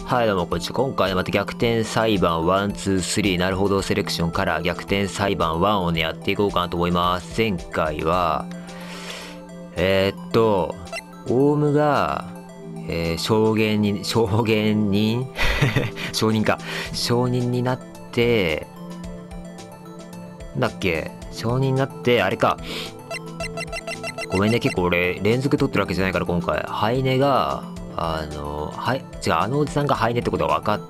はいどうもこんにちは。今回また逆転裁判1、2、3なるほどセレクションから逆転裁判1をねやっていこうかなと思います。前回はオウムが、証言人証人か証人になってなんだっけ証人になってあれかごめんね、結構俺連続撮ってるわけじゃないから今回ハイネが違う、あのおじさんがハイネってことが分かった。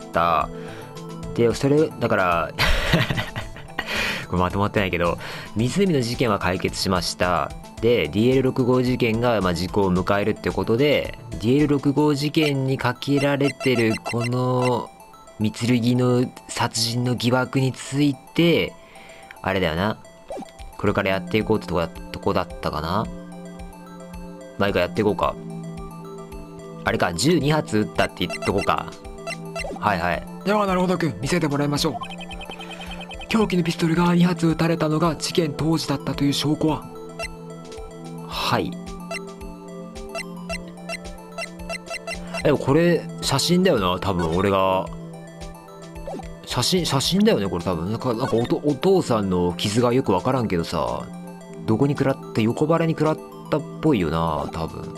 で、それ、だからこれまとまってないけど、湖の事件は解決しました。で、DL65 事件が、時効を迎えるってことで、DL65 事件にかけられてる、この、三剣の殺人の疑惑について、あれだよな。これからやっていこうってとこだったかな。毎回やっていこうか。あれか、12発撃ったって言っとこうか。はいはい。 ではなるほどくん、見せてもらいましょう。凶器のピストルが2発撃たれたのが事件当時だったという証拠は？ はい。でもこれ写真だよな、多分俺が写真だよねこれ多分。なんかお父さんの傷がよく分からんけどさ、どこに食らった横腹に食らったっぽいよな多分。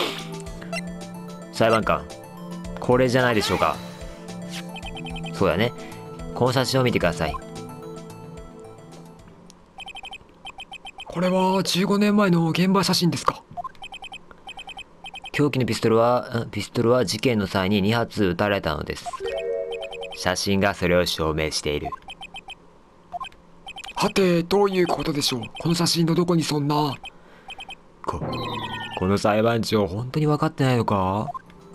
裁判官、これじゃないでしょうか。そうだね。この写真を見てください。 これは15年前の現場写真ですか？ 凶器のピストルは事件の際に2発撃たれたのです。写真がそれを証明している。 はて、どういうことでしょう？この写真のどこにそんな。 この裁判長本当に分かってないのか？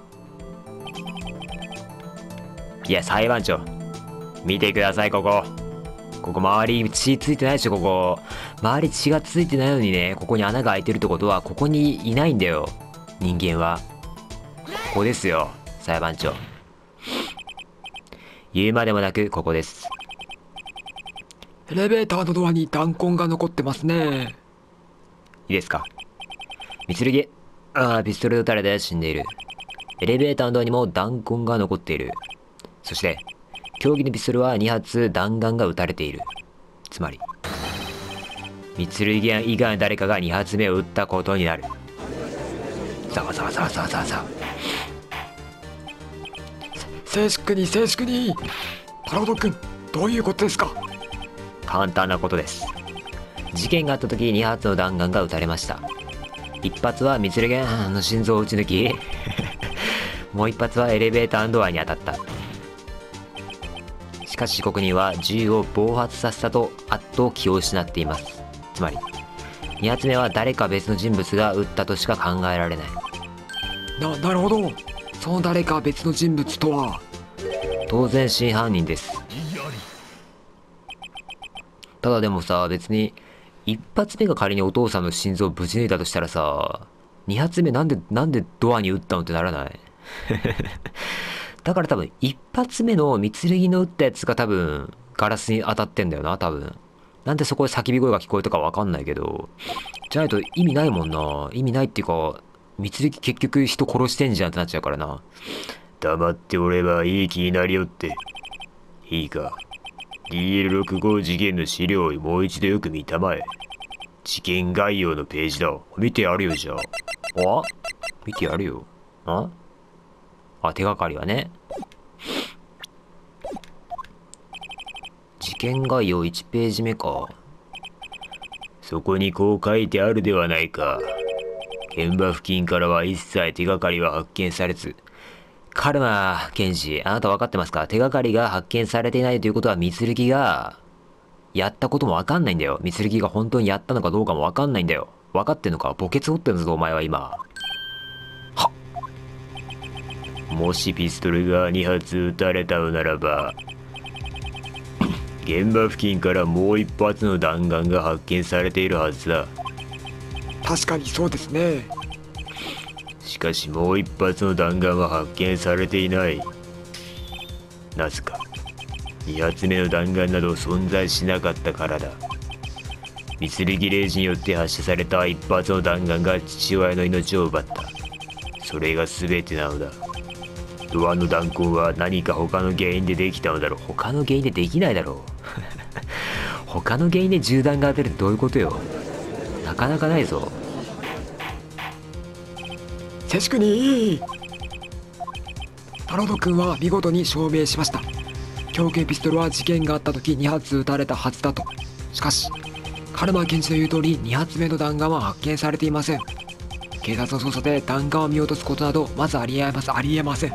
いや裁判長見てください。ここ周り血ついてないでしょ。ここ周り血がついてないのにね、ここに穴が開いてるってことはここにいないんだよ人間は。ここですよ裁判長。言うまでもなくここです。 エレベーターのドアに弾痕が残ってますね。 いいですか。三剣、ピストルで撃たれて死んでいる。エレベーターのドアにも弾痕が残っている。そして凶器のピストルは2発弾丸が撃たれている。つまり三剣以外の誰かが2発目を撃ったことになる。さあ静粛に。パラオド君、どういうことですか？ 簡単なことです。事件があった時2発の弾丸が撃たれました。1発は三剣の心臓を撃ち抜きもう1発はエレベーターのドアに当たった。しかし被告人は銃を暴発させたと気を失っています。つまり2発目は誰か別の人物が撃ったとしか考えられない。 なるほど。その誰か別の人物とは当然真犯人です。ただでもさ、別に1発目が仮にお父さんの心臓をぶち抜いたとしたらさ、2発目なんでドアに撃ったのってならない？だから多分一発目の三剣の撃ったやつが多分ガラスに当たってんだよな多分。なんでそこで叫び声が聞こえたか分かんないけど、じゃないと意味ないもんな。意味ないっていうか、三剣結局人殺してんじゃんってなっちゃうからな。黙っておればいい気になりよって。いいか、 DL65 事件の資料をもう一度よく見たまえ。事件概要のページだ。見てやるよじゃあ。見てやるよ。手がかりはね。事件概要1ページ目か。そこにこう書いてあるではないか。現場付近からは一切手がかりは発見されず。カルマ検事、あなた分かってますか？手がかりが発見されていないということは三剣がやったことも分かんないんだよ。三剣が本当にやったのかどうかも分かんないんだよ。分かってんのか？墓穴掘ってんぞお前は今。もしピストルが2発撃たれたのならば、現場付近からもう1発の弾丸が発見されているはずだ。 確かにそうですね。 しかしもう1発の弾丸は発見されていない。なぜか2発目の弾丸など存在しなかったからだ。三剣レイジによって発射された1発の弾丸が父親の命を奪った。それが全てなのだ。 ドアの弾痕は何か他の原因でできたのだろう。他の原因でできないだろう。他の原因で銃弾が当てるってどういうことよ。なかなかないぞ。 静粛に。タロード君は見事に証明しました。凶器ピストルは事件があった時2発撃たれたはずだと。しかしカルマ検事の言う通り2発目の弾丸は発見されていません。警察の捜査で弾丸を見落とすことなどまずありえません。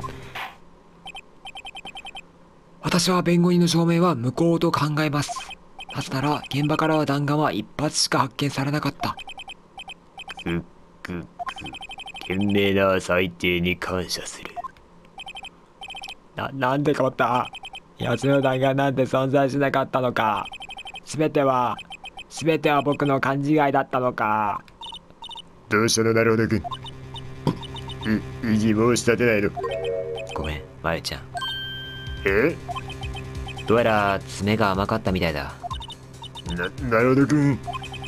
私は弁護人の証明は無効と考えます。なぜなら現場からは弾丸は1発しか発見されなかった。 賢明な裁定に感謝する。 なんでこった。2発目の弾丸なんて存在しなかったのか。全ては僕の勘違いだったのか。 どうしたのなるほど君。異議申し立てないの。 ごめん、まゆちゃん。 え？ どうやら爪が甘かったみたいだ。 なるほど君。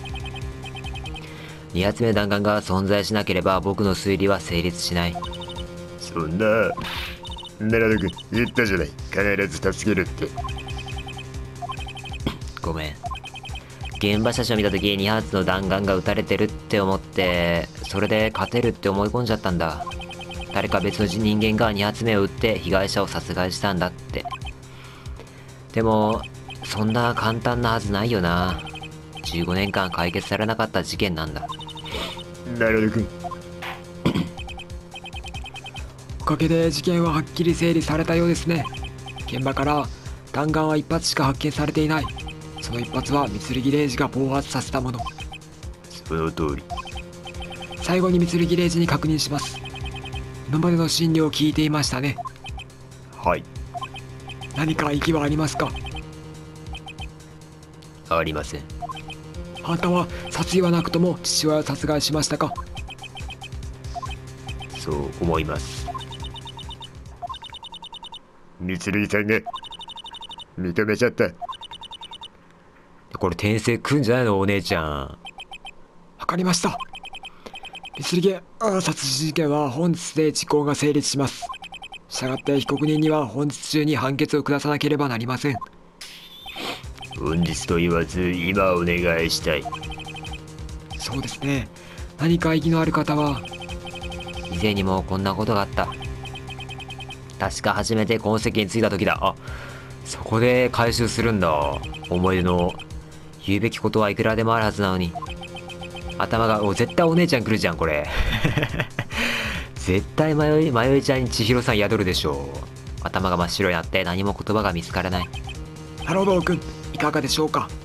2発目の弾丸が存在しなければ僕の推理は成立しない。 そんな。なるほど君、言ったじゃない。必ず助けるって。 ごめん。現場写真を見た時2発の弾丸が撃たれてるって思って、それで勝てるって思い込んじゃったんだ。誰か別の人間が2発目を撃って被害者を殺害したんだって。でもそんな簡単なはずないよな。15年間解決されなかった事件なんだ。 なるほど君。 おかげで事件ははっきり整理されたようですね。現場から弾丸は1発しか発見されていない。その1発は三剣レイジが暴発させたもの。 その通り。 最後に三剣レイジに確認します。今までの審理を聞いていましたね。 はい。 何か息はありますか？ ありません。 あんたは殺意はなくとも父親を殺害しましたか？ そう思います。 三剣さんが認めちゃった。 これ転生くんじゃないのお姉ちゃん。 わかりました。三剣殺人事件は本日で時効が成立します。したがって被告人には本日中に判決を下さなければなりません。 本日と言わず今お願いしたい。 そうですね。何か意義のある方は。 以前にもこんなことがあった。確か初めてこの席に着いた時だ。あ、そこで回収するんだ。思い出の。言うべきことはいくらでもあるはずなのに。頭が、絶対お姉ちゃん来るじゃんこれ。絶対迷いちゃんに千尋さん宿るでしょう。頭が真っ白になって何も言葉が見つからない。 タロドー君、いかがでしょうか？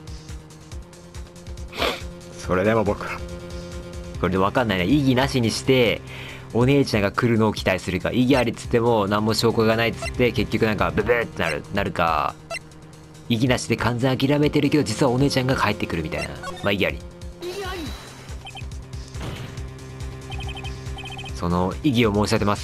それでも僕はこれで分かんないね。意義なしにしてお姉ちゃんが来るのを期待するか、意義ありっつっても何も証拠がないっつって結局なんかブブーってなるか、意義なしで完全諦めてるけど実はお姉ちゃんが帰ってくるみたいな。まあ意義あり。その意義を申し立てます。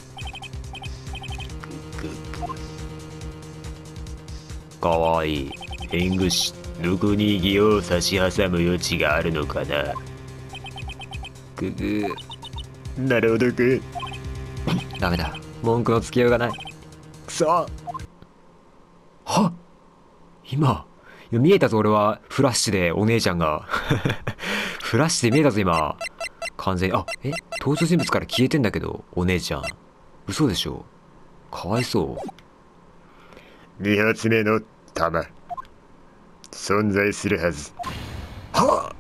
かわいい。弁護士、どこに意義を差し挟む余地があるのかな。 ぐぐなるほどく。 ダメだ。文句のつけようがない。 くそ。 はっ、今見えたぞ。俺はフラッシュでお姉ちゃんがフラッシュで見えたぞ今完全に。登場人物から消えてんだけどお姉ちゃん。嘘でしょ。かわいそう。 2発目の弾存在するはず。 は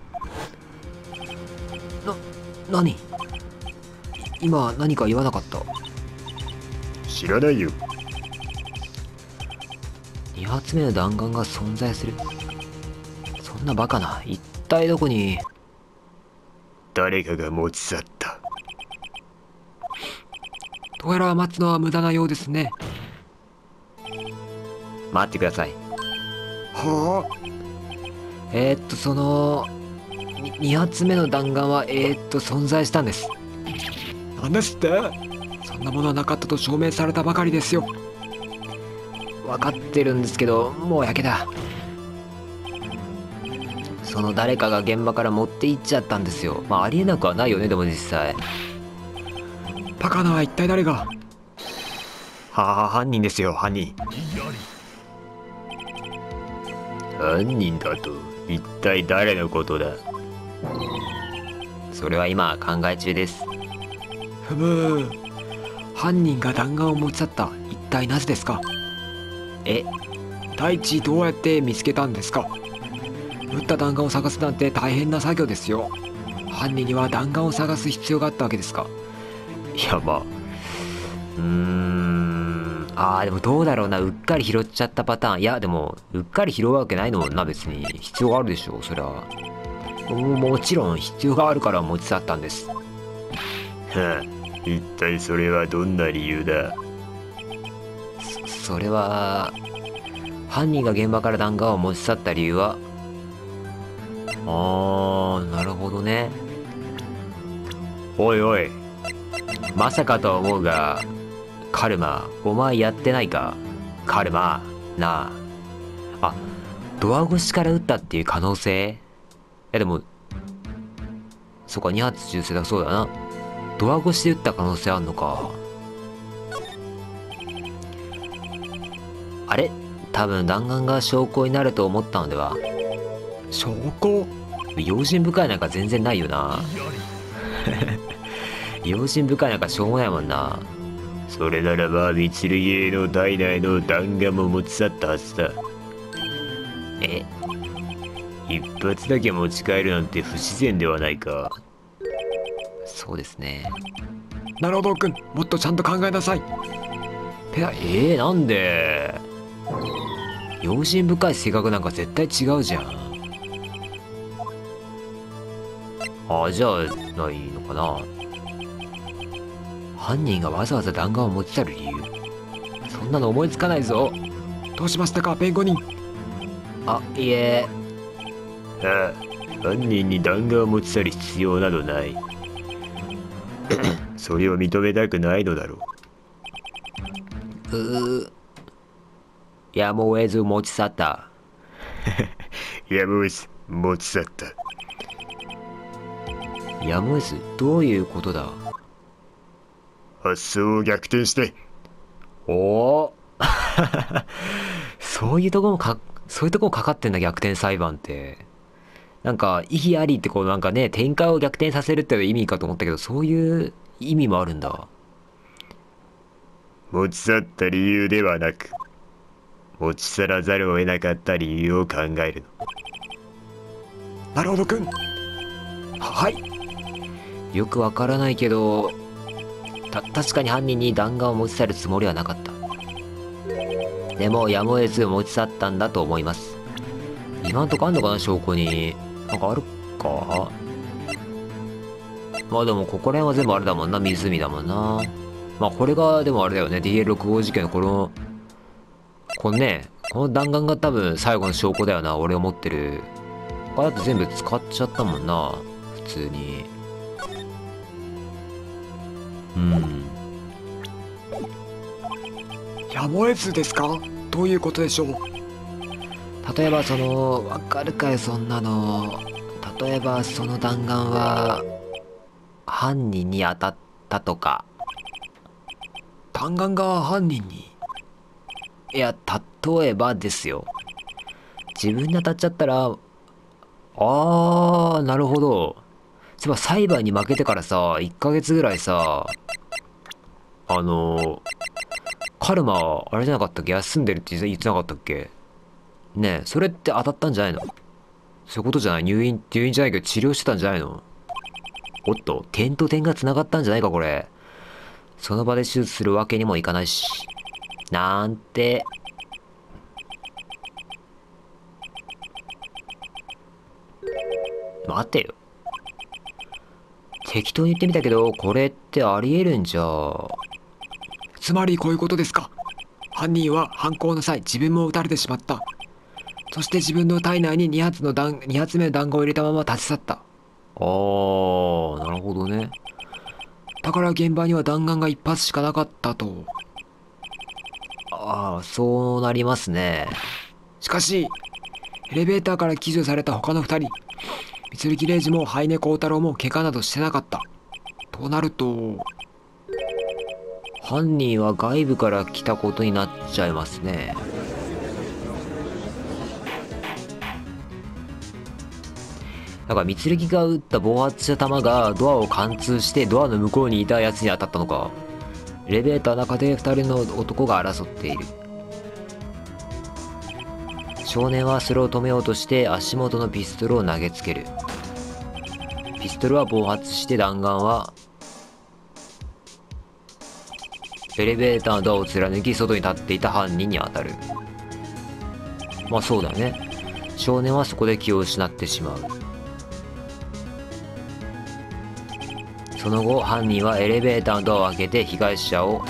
何今何か言わなかった？ 知らないよ。 2発目の弾丸が存在する。そんなバカな。一体どこに。 誰かが持ち去った。 どうやら待つのは無駄なようですね。 待ってください。 はその2発目の弾丸は存在したんです。 あ、なんですって？そんなものはなかったと証明されたばかりですよ。 分かってるんですけどもうやけだ。その誰かが現場から持って行っちゃったんですよ。まあありえなくはないよね。でも実際バカなは一体誰が？ 犯人ですよ、犯人。 犯人だと一体誰のことだ？ それは今考え中です。 ふむ。犯人が弾丸を持ち去った。一体なぜですか？ え、 第一どうやって見つけたんですか？撃った弾丸を探すなんて大変な作業ですよ。犯人には弾丸を探す必要があったわけですか？ いやまあ、でもどうだろうな。うっかり拾っちゃったパターン。いやでもうっかり拾うわけないのもんな。別に必要があるでしょ、そりゃ。もちろん必要があるから持ち去ったんです。 はあ、一体それはどんな理由だ？ それは犯人が現場から弾丸を持ち去った理由は、なるほどね。おいおい、まさかとは思うが、カルマ、お前やってないか？カルマ、なあ。ドア越しから撃ったっていう可能性？でも、そっか、2発銃声だ、そうだな。ドア越しで撃った可能性あんのか。あれ？多分弾丸が証拠になると思ったのでは？ 証拠？ 用心深いなんか全然ないよな。用心深いなんかしょうもないもんな。 それならばミツルギエの体内の弾丸も持ち去ったはずだ。 え、 一発だけ持ち帰るなんて不自然ではないか。 そうですね。 なるほど君、もっとちゃんと考えなさい。 なんで？用心深い性格なんか絶対違うじゃん。じゃあないのかな。犯人がわざわざ弾丸を持ち去る理由、そんなの思いつかないぞ。 どうしましたか、弁護人？ いえ。 ああ、犯人に弾丸を持ち去る必要などない。それを認めたくないのだろう。 やむを得ず持ち去った。 やむを得ず持ち去った。 やむを得ず、どういうことだ？ 発想を逆転して。 おお。そういうとこもかかってんだ、逆転裁判って。なんか意義ありってこうなんかね、展開を逆転させるっていう意味かと思ったけど、そういう意味もあるんだ。 持ち去った理由ではなく、持ち去らざるを得なかった理由を考えるの。 なるほど君。はい。 よくわからないけど、確かに犯人に弾丸を持ち去るつもりはなかった。でもやむを得ず持ち去ったんだと思います。今んとこあんのかな、証拠に。なんかあるか。まあでもここら辺は全部あれだもんな、湖だもんな。まあこれがでもあれだよね、 DL65 事件のこのね、この弾丸が多分最後の証拠だよな、俺を持ってる。他だと全部使っちゃったもんな、普通に。 やむを得ずですか？どういうことでしょう？ 例えばわかるかよそんなの。例えばその弾丸は犯人に当たったとか。 弾丸が犯人に？ いや、例えばですよ。自分に当たっちゃったら、なるほど。そういえば裁判に負けてからさ、1ヶ月ぐらいさ、カルマ、あれじゃなかったっけ？休んでるって言ってなかったっけ？ねえ、それって当たったんじゃないの？そういうことじゃない？入院じゃないけど治療してたんじゃないの？おっと、点と点が繋がったんじゃないか、これ。その場で手術するわけにもいかないし。なんて。待てよ。適当に言ってみたけど、これってありえるんじゃ。 つまりこういうことですか？犯人は犯行の際自分も撃たれてしまった。そして自分の体内に2発目の弾丸を入れたまま立ち去った。 なるほどね。 だから現場には弾丸が1発しかなかったと。 そうなりますね。 しかしエレベーターから救助された他の2人、三剣礼二もハイネ幸太郎も怪我などしてなかったとなると、 犯人は外部から来たことになっちゃいますね。だから三剣が撃った暴発した弾がドアを貫通してドアの向こうにいたやつに当たったのか。エレベーターの中で2人の男が争っている。少年はそれを止めようとして足元のピストルを投げつける。ピストルは暴発して弾丸はエレベーターのドアを貫き外に立っていた犯人に当たる。まあそうだよね。少年はそこで気を失ってしまう。その後犯人はエレベーターのドアを開けて被害者を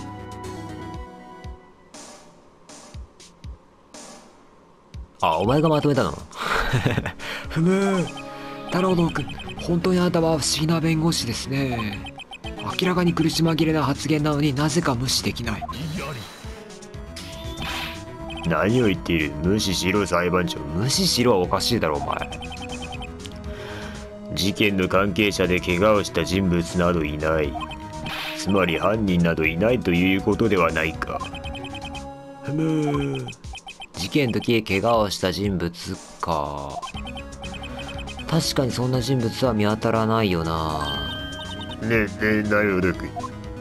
お前がまとめたのふむ。太郎くん、本当にあなたは不思議な弁護士ですね。明らかに苦し紛れな発言なのになぜか無視できない。 何を言っている。無視しろ裁判長。 無視しろはおかしいだろお前。 事件の関係者で怪我をした人物などいない。つまり犯人などいないということではないか。 ふむ。 事件の時怪我をした人物か。確かにそんな人物は見当たらないよな。 ねえ、なるほどくん。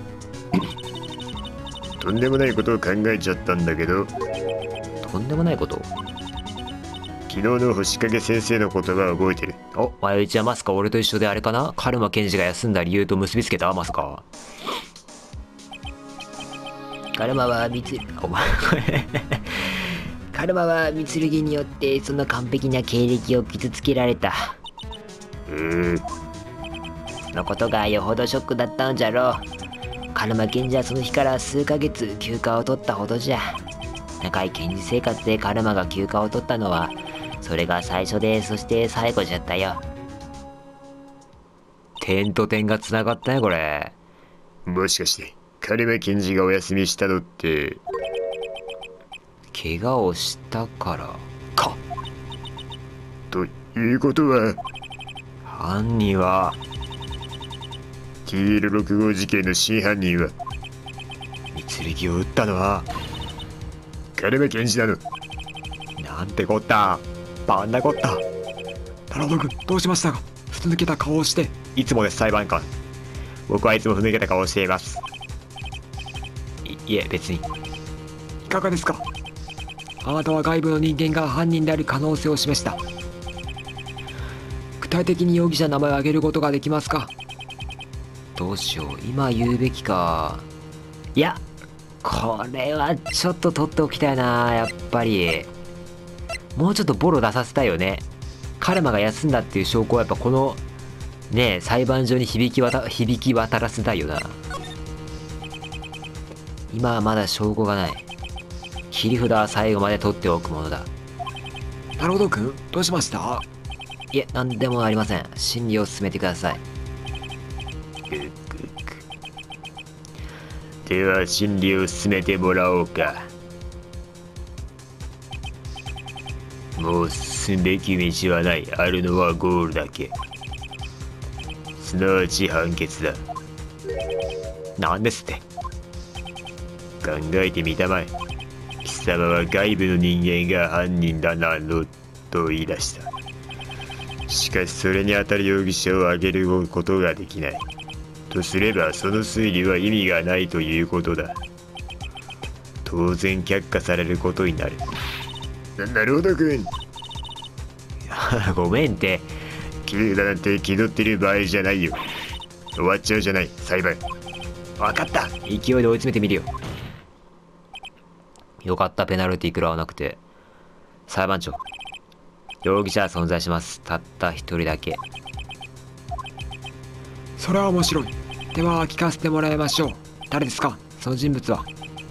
とんでもないことを考えちゃったんだけど。 とんでもないこと。 昨日の星影先生の言葉を覚えてる。 前打ちはまさか俺と一緒であれかな。カルマ検事が休んだ理由と結びつけたまさか。カルマはカルマは三剣によってその完璧な経歴を傷つけられた。のことがよほどショックだったのじゃろう。カルマ検事はその日から数ヶ月休暇を取ったほどじゃ。長い検事生活でカルマが休暇を取ったのはそれが最初でそして最後じゃったよ。点と点がつながったよこれ。 もしかしてカルマ検事がお休みしたのって怪我をしたからか。 ということは犯人は TL6 号事件の真犯人は三剣を撃ったのはカルマ検事なの。 なんてこった。バンなこった。 太郎くん、どうしましたか。ふつ抜けた顔をして。 いつもです裁判官。僕はいつもふぬけた顔をしています。いえ別に。 いかがですか。あなたは外部の人間が犯人である可能性を示した。具体的に容疑者の名前を挙げることができますか。 どうしよう今言うべきか。いやこれはちょっと取っておきたいな。やっぱりもうちょっとボロ出させたいよね。カルマが休んだっていう証拠はやっぱこのね裁判所に響き渡らせたいよな。今はまだ証拠がない。切り札は最後まで取っておくものだ。 太郎くん、どうしました。 いえ何でもありません。審理を進めてください。 では審理を進めてもらおうか。もう進むべき道はない。あるのはゴールだけ。すなわち判決だ。 なんですって。 考えてみたまえ。貴様は外部の人間が犯人だなのと言い出した。しかしそれに当たる容疑者を挙げることができないとすればその推理は意味がないということだ。当然却下されることになる。なるほどくんごめんって。 切り札なんて気取ってる場合じゃないよ。終わっちゃうじゃない裁判。 分かった。勢いで追い詰めてみるよ。よかったペナルティ食らわなくて。裁判長容疑者は存在します。たった一人だけ。 それは面白い。では聞かせてもらいましょう。誰ですかその人物は。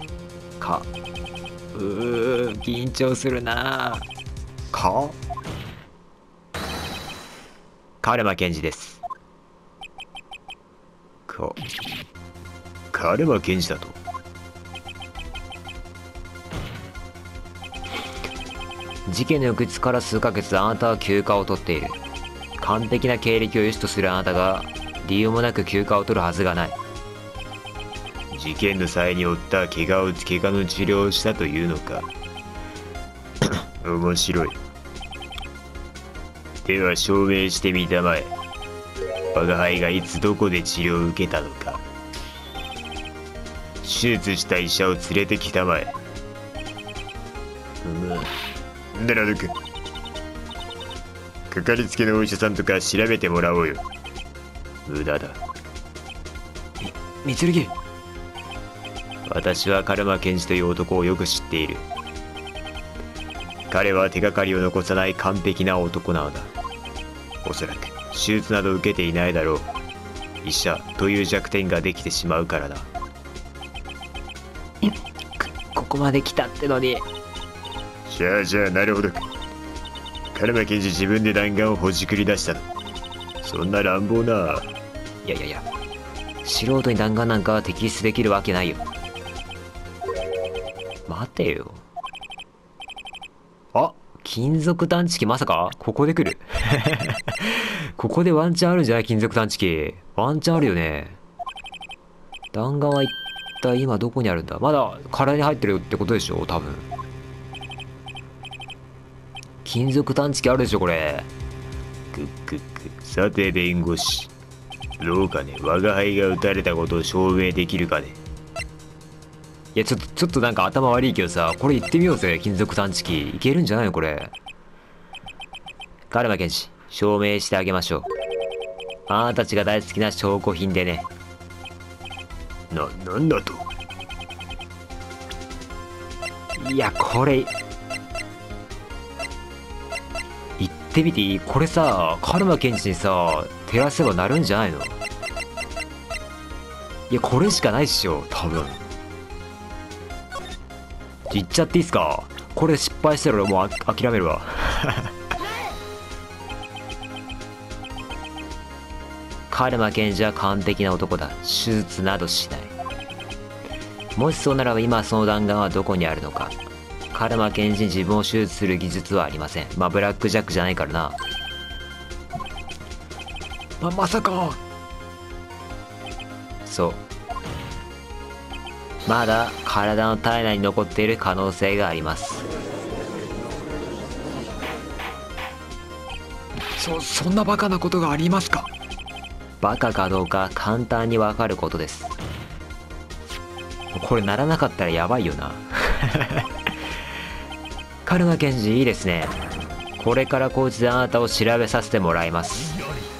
緊張するな。カルマ検事です。 カルマ検事だと。 事件の翌日から数ヶ月あなたは休暇を取っている。完璧な経歴を良しとするあなたが理由もなく休暇を取るはずがない。 事件の際に負った怪我の治療をしたというのか。面白い。では証明してみたまえ。我が輩がいつどこで治療を受けたのか。手術した医者を連れてきたまえ。ならぬく。かかりつけのお医者さんとか調べてもらおうよ。無駄だ。 みつるぎ。 私はカルマケンジという男をよく知っている。彼は手がかりを残さない完璧な男なのだ。おそらく手術など受けていないだろう。医者という弱点ができてしまうからだ。 ここまで来たってのに。 じゃあなるほど。カルマケンジ自分で弾丸をほじくり出したの。そんな乱暴な。 いや素人に弾丸なんか摘出できるわけないよ。待てよ。あ、金属探知機まさかここで来る。ここでワンチャンあるんじゃない？金属探知機ワンチャンあるよね。弾丸は一体今どこにあるんだ？まだ体に入ってるってことでしょ多分。金属探知機あるでしょこれ。 さて弁護士、どうかね、我が輩が撃たれたことを証明できるかね。 いやちょっとなんか頭悪いけどさ、これ言ってみようぜ。金属探知機いけるんじゃないのこれ。カルマケンジ、証明してあげましょう。あなたたちが大好きな証拠品でね。 なんだと。 いやこれ言ってみていい？これさ、カルマケンジにさ照らせばなるんじゃないの？いやこれしかないっしょ多分。言っちゃっていいっすか？これ失敗したら俺もう諦めるわ。カルマケンジは完璧な男だ。手術などしない。もしそうならば今その弾丸はどこにあるのか。カルマケンジに自分を手術する技術はありません。まあブラックジャックじゃないからな。 まさか。 そう。まだ体の体内に残っている可能性があります。 そんなバカなことがありますか？ バカかどうか簡単にわかることです。これならなかったらやばいよな。カルマケンジいいですね。これからこいつであなたを調べさせてもらいます。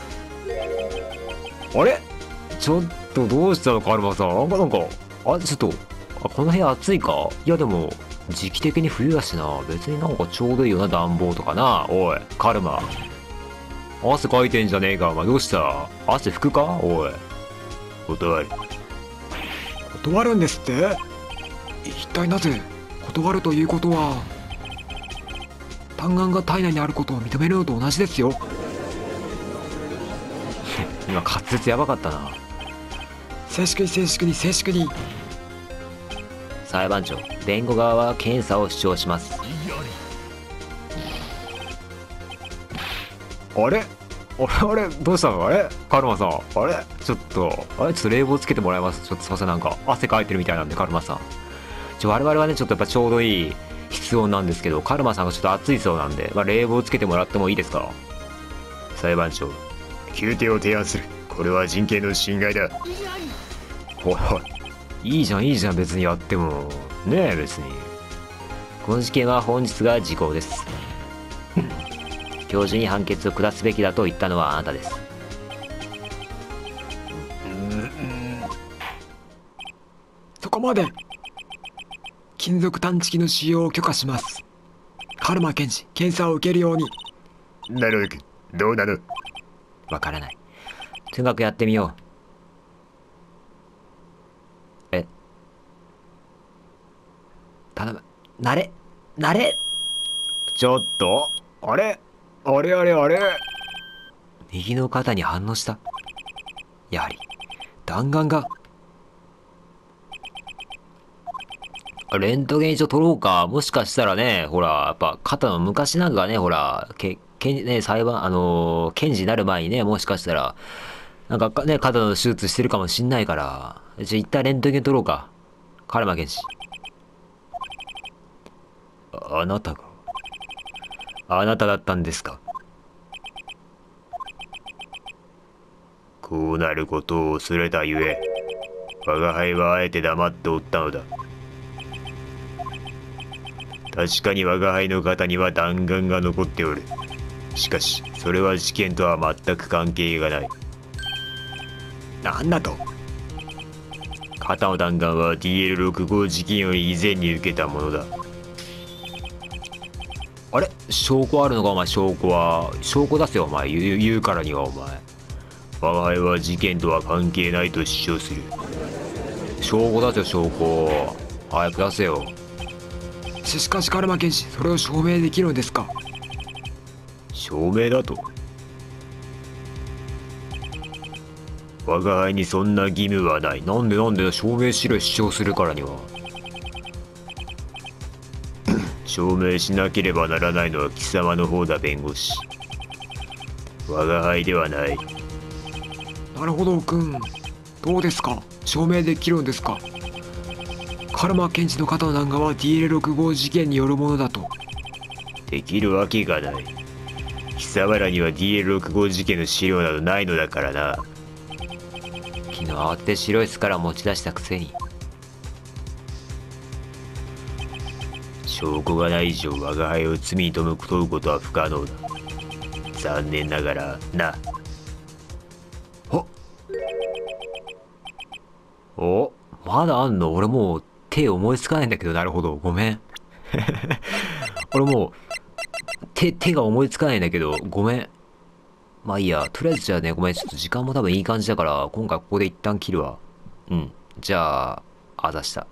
あれちょっとどうしたのカルマさん。なんかあちょっとこの部屋暑いか？いやでも時期的に冬だしな。別になんかちょうどいいよな暖房とかな。おいカルマ汗かいてんじゃねえかお前。どうした？汗拭くか？おい断る。 断るんですって？一体なぜ？断るということは弾丸が体内にあることを認めるのと同じですよ。 今滑舌やばかったな。 静粛に。 裁判長、弁護側は検査を主張します。 あれどうしたの？あれカルマさん。あれちょっと冷房つけてもらえます？ちょっとすいません、なんか汗かいてるみたいなんで。カルマさん我々はねちょっとやっぱちょうどいい室温なんですけど、カルマさんがちょっと暑いそうなんで、冷房つけてもらってもいいですか？ 裁判長、休廷を提案する。これは人権の侵害だ。 ほらいいじゃん別にやってもねえ。別にこの事件は本日が時効です。今日中に判決を下すべきだと言ったのはあなたです。 そこまで。金属探知機の使用を許可します。カルマケンジ、検査を受けるように。 なるほど。どうなの？ わからない。とにかくやってみよう。頼む。なれちょっとあれ右の肩に反応した。やはり弾丸が。レントゲン一応取ろうか。もしかしたらね、ほらやっぱ肩の昔なんかね、ほら裁判検事になる前にね、もしかしたらなんかね、肩の手術してるかもしんないから、じゃあ一旦レントゲン取ろうか。カルマ剣士。あなたが、あなただったんですか。 こうなることを恐れたゆえ、我が輩はあえて黙っておったのだ。確かに我が輩の肩には弾丸が残っておる。しかし、それは事件とは全く関係がない。 なんだと。 肩の弾丸は DL65 事件より以前に受けたものだ。 あれ証拠あるのかお前、証拠は。証拠出せよお前、言うからにはお前。 我が輩は事件とは関係ないと主張する。 証拠出せよ証拠。早く出せよ。 しかしカルマ剣士、それを証明できるんですか。 証明だと。我が輩にそんな義務はない。 なんで証明しろよ、主張するからには。 証明しなければならないのは貴様の方だ、弁護士。我が輩ではない。 なるほど君、どうですか、証明できるんですか。カルマ剣士の肩の弾丸は DL65 事件によるものだと。 できるわけがない。貴様らには DL65 事件の資料などないのだからな。 昨日慌てて白いスカラ持ち出したくせに。 証拠がない以上我が輩を罪に問うことは不可能だ。残念ながらな。 お、まだあんの。俺もう手思いつかないんだけど。なるほど、ごめん。俺もう手が思いつかないんだけど、ごめん。まあいいや、とりあえずじゃあね、ごめん、ちょっと時間も多分いい感じだから、今回ここで一旦切るわ。うん。じゃあ、あざした。